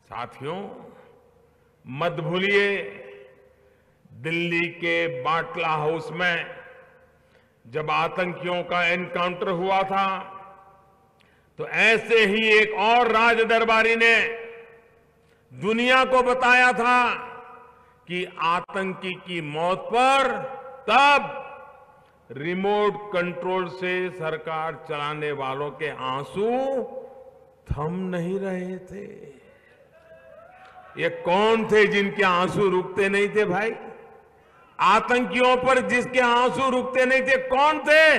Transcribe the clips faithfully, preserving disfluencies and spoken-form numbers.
साथियों, मत भूलिए दिल्ली के बाटला हाउस में जब आतंकियों का एनकाउंटर हुआ था तो ऐसे ही एक और राज दरबारी ने दुनिया को बताया था कि आतंकी की मौत पर तब रिमोट कंट्रोल से सरकार चलाने वालों के आंसू थम नहीं रहे थे। ये कौन थे जिनके आंसू रुकते नहीं थे भाई? आतंकियों पर जिसके आंसू रुकते नहीं थे कौन थे?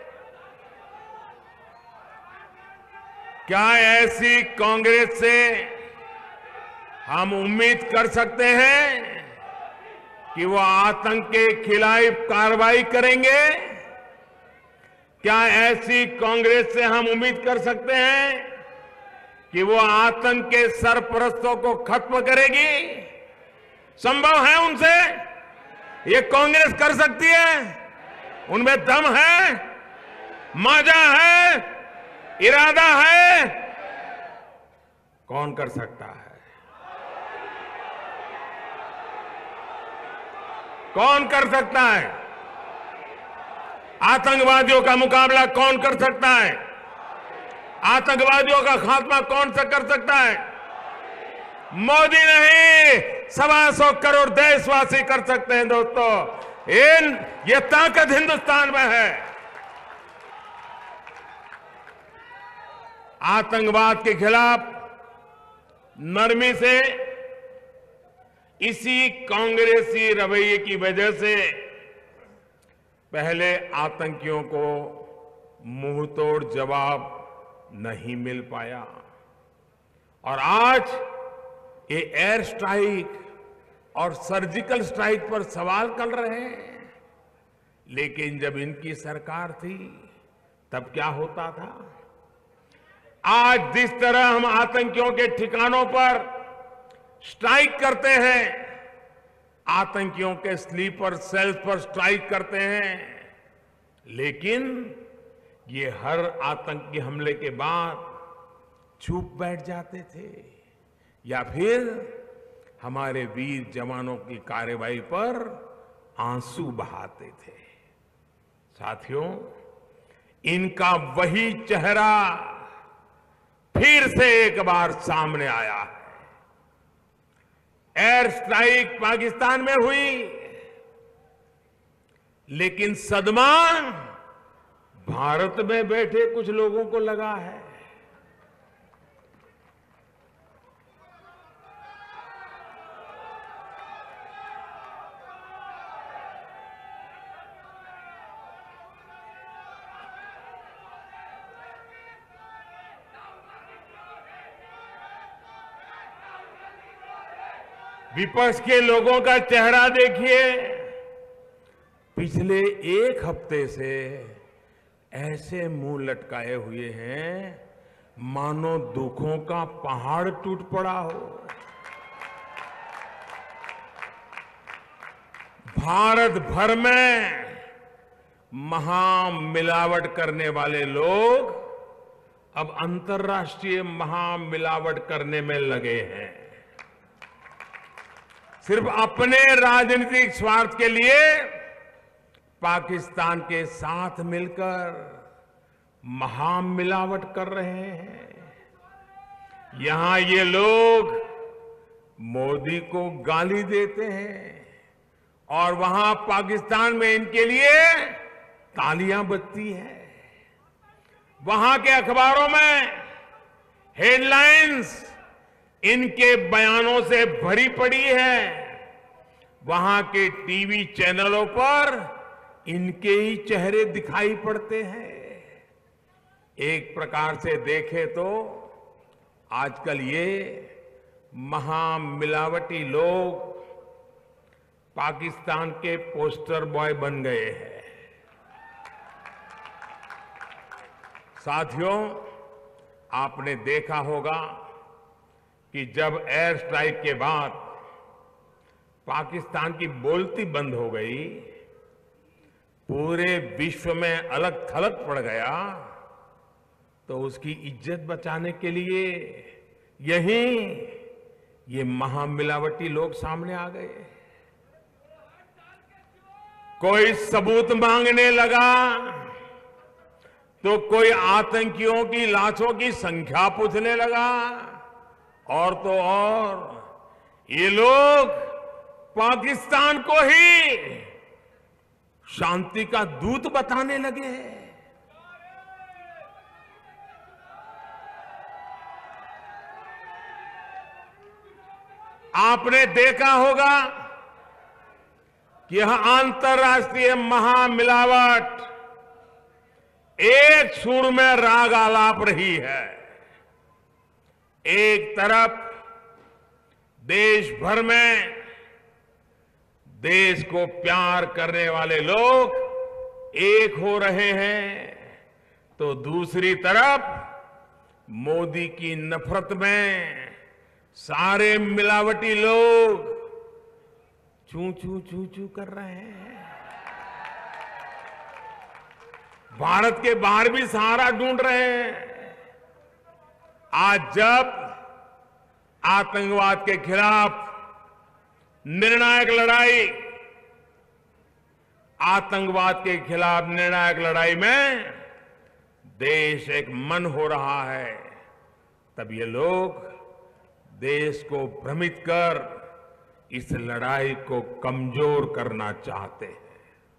क्या ऐसी कांग्रेस से हम उम्मीद कर सकते हैं कि वो आतंक के खिलाफ कार्रवाई करेंगे? क्या ऐसी कांग्रेस से हम उम्मीद कर सकते हैं कि वो आतंक के सरपरस्तों को खत्म करेगी? संभव है उनसे? ये कांग्रेस कर सकती है? उनमें दम है, माजा है, इरादा है? कौन कर सकता है? कौन कर सकता है? आतंकवादियों का मुकाबला कौन कर सकता है? आतंकवादियों का खात्मा कौन सा कर सकता है? मोदी नहीं, सवा सौ करोड़ देशवासी कर सकते हैं दोस्तों। इन ये ताकत हिंदुस्तान में है। आतंकवाद के खिलाफ नरमी से इसी कांग्रेसी रवैये की वजह से पहले आतंकियों को मुंहतोड़ जवाब नहीं मिल पाया और आज ये एयर स्ट्राइक और सर्जिकल स्ट्राइक पर सवाल कर रहे हैं। लेकिन जब इनकी सरकार थी तब क्या होता था? आज जिस तरह हम आतंकियों के ठिकानों पर स्ट्राइक करते हैं, आतंकियों के स्लीपर सेल्स पर स्ट्राइक करते हैं, लेकिन ये हर आतंकी हमले के बाद चुप बैठ जाते थे या फिर हमारे वीर जवानों की कार्रवाई पर आंसू बहाते थे। साथियों, इनका वही चेहरा फिर से एक बार सामने आया है। एयर स्ट्राइक पाकिस्तान में हुई, लेकिन सदमा भारत में बैठे कुछ लोगों को लगा है। विपक्ष के लोगों का चेहरा देखिए। पिछले एक हफ्ते से ऐसे मुंह लटकाए हुए हैं मानो दुखों का पहाड़ टूट पड़ा हो। भारत भर में महामिलावट करने वाले लोग अब अंतर्राष्ट्रीय महामिलावट करने में लगे हैं। सिर्फ अपने राजनीतिक स्वार्थ के लिए पाकिस्तान के साथ मिलकर महामिलावट कर रहे हैं। यहां ये लोग मोदी को गाली देते हैं और वहां पाकिस्तान में इनके लिए तालियां बजती हैं। वहां के अखबारों में हेडलाइंस इनके बयानों से भरी पड़ी है। वहां के टीवी चैनलों पर इनके ही चेहरे दिखाई पड़ते हैं। एक प्रकार से देखें तो आजकल ये महामिलावटी लोग पाकिस्तान के पोस्टर बॉय बन गए हैं। साथियों, आपने देखा होगा कि जब एयर स्ट्राइक के बाद पाकिस्तान की बोलती बंद हो गई, पूरे विश्व में अलग थलग पड़ गया, तो उसकी इज्जत बचाने के लिए यहीं ये महामिलावटी लोग सामने आ गए। कोई सबूत मांगने लगा तो कोई आतंकियों की लाशों की संख्या पूछने लगा, और तो और ये लोग पाकिस्तान को ही शांति का दूत बताने लगे। आपने देखा होगा कि यह अंतर्राष्ट्रीय महामिलावट एक सुर में राग आलाप रही है। एक तरफ देश भर में देश को प्यार करने वाले लोग एक हो रहे हैं, तो दूसरी तरफ मोदी की नफरत में सारे मिलावटी लोग चू चू चू चू कर रहे हैं। भारत के बाहर भी सहारा ढूंढ रहे हैं। आज जब आतंकवाद के खिलाफ निर्णायक लड़ाई आतंकवाद के खिलाफ निर्णायक लड़ाई में देश एक मन हो रहा है, तब ये लोग देश को भ्रमित कर इस लड़ाई को कमजोर करना चाहते हैं।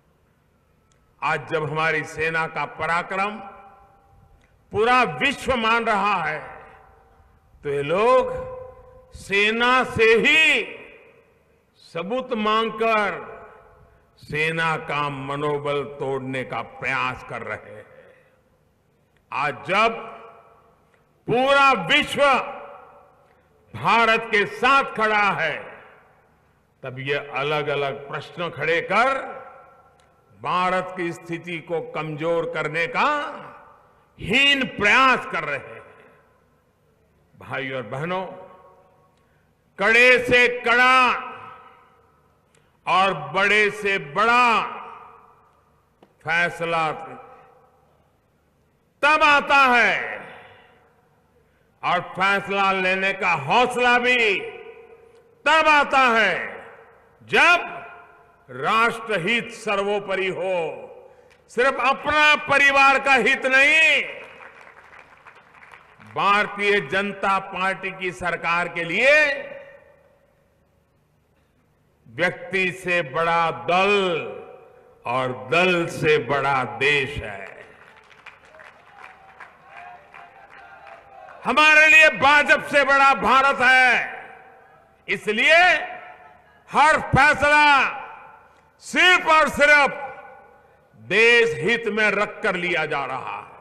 आज जब हमारी सेना का पराक्रम पूरा विश्व मान रहा है, तो ये लोग सेना से ही सबूत मांगकर सेना का मनोबल तोड़ने का प्रयास कर रहे हैं। आज जब पूरा विश्व भारत के साथ खड़ा है, तब ये अलग अलग प्रश्न खड़े कर भारत की स्थिति को कमजोर करने का हीन प्रयास कर रहे हैं। भाई और बहनों, कड़े से कड़ा और बड़े से बड़ा फैसला तब आता है, और फैसला लेने का हौसला भी तब आता है जब राष्ट्रहित सर्वोपरि हो। सिर्फ अपना परिवार का हित नहीं, भारतीय जनता पार्टी की सरकार के लिए व्यक्ति से बड़ा दल और दल से बड़ा देश है। हमारे लिए भाजपा से बड़ा भारत है। इसलिए हर फैसला सिर्फ और सिर्फ देश हित में रखकर लिया जा रहा है।